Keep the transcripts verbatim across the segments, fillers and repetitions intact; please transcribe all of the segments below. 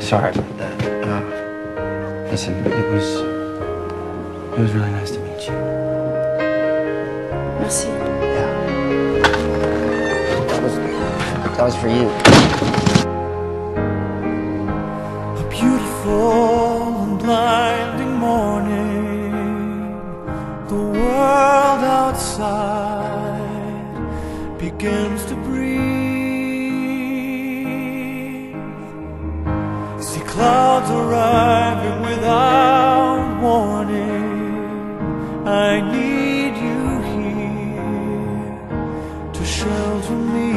Sorry about that. Uh, listen, it was it was really nice to meet you. Merci. Yeah. That was that was for you. A beautiful and blinding morning, the world outside begins to breathe. See clouds arriving without warning. I need you here to shelter me,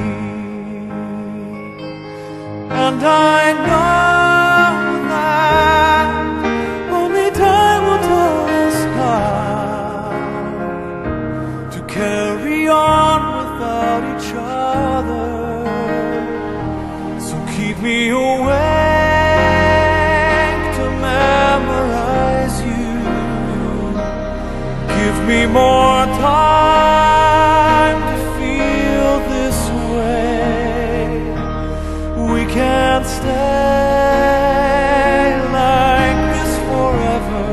and I know that only time will tell us how to carry on without each other. So keep me awake to memorize you. Give me more time to feel this way. We can't stay like this forever,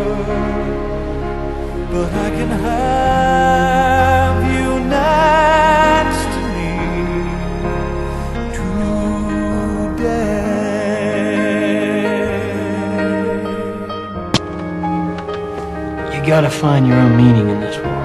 but I can have you next to me today. You gotta find your own meaning in this world.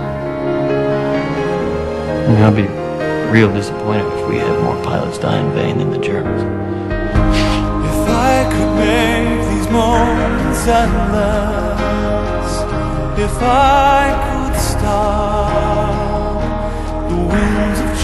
I mean, I'll be real disappointed if we have more pilots die in vain than the Germans. If I could make these moments endless, if I could stop the winds of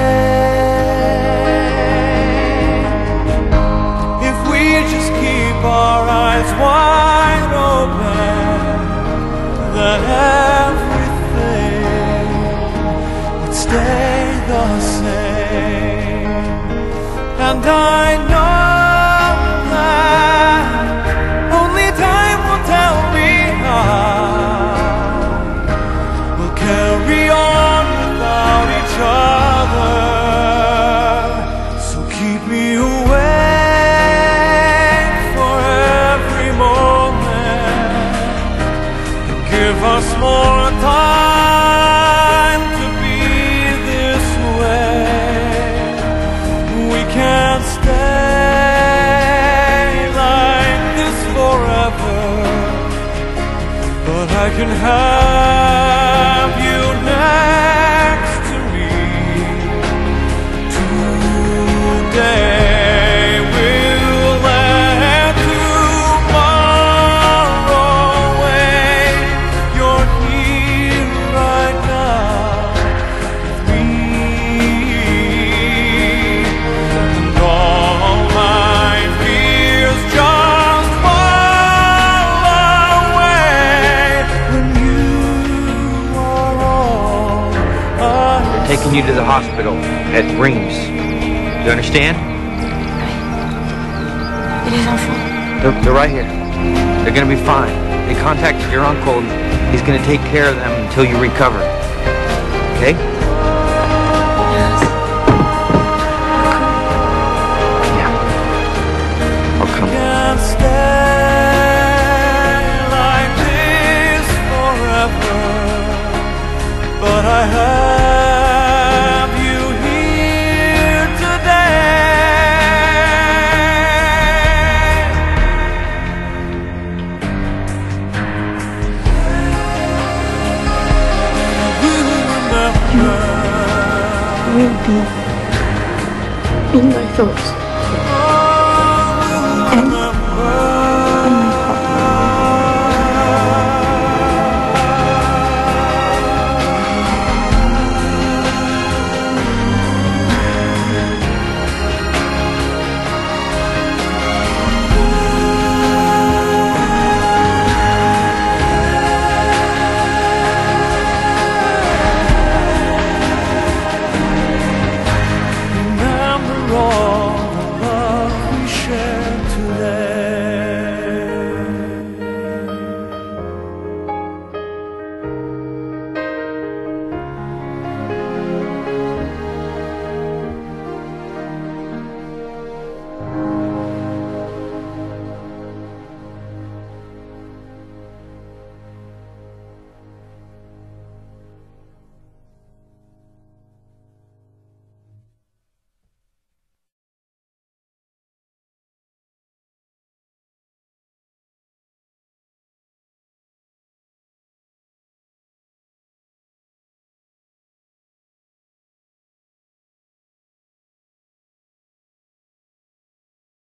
change, if we just keep our eyes wide open, then everything would stay the same. And I know that only time will tell me how we'll carry on without each other. So keep me awake for every moment and give us more time to be this way. We can't stay like this forever, but I can have you next to me today. We'll let tomorrow wait. You're here right now with me, and all my fears just fall away when you are all I They're taking you to the hospital at Reims. You understand? Et les enfants? They're, they're right here. They're gonna be fine. They contacted your uncle. He's gonna take care of them until you recover. Okay? Yes. Yeah. I'll come. can't stay like this forever, but I have you here today. You will be in my thoughts.